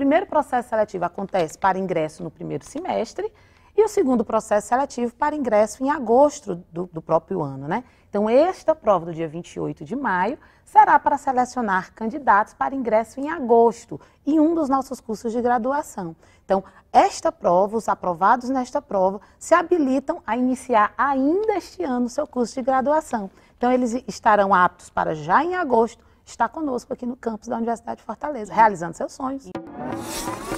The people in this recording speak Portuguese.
primeiro processo seletivo acontece para ingresso no primeiro semestre e o segundo processo seletivo para ingresso em agosto do próprio ano, né? Então, esta prova do dia 28 de maio será para selecionar candidatos para ingresso em agosto em um dos nossos cursos de graduação. Então, esta prova, os aprovados nesta prova, se habilitam a iniciar ainda este ano o seu curso de graduação. Então, eles estarão aptos para já em agosto estar conosco aqui no campus da Universidade de Fortaleza, realizando seus sonhos.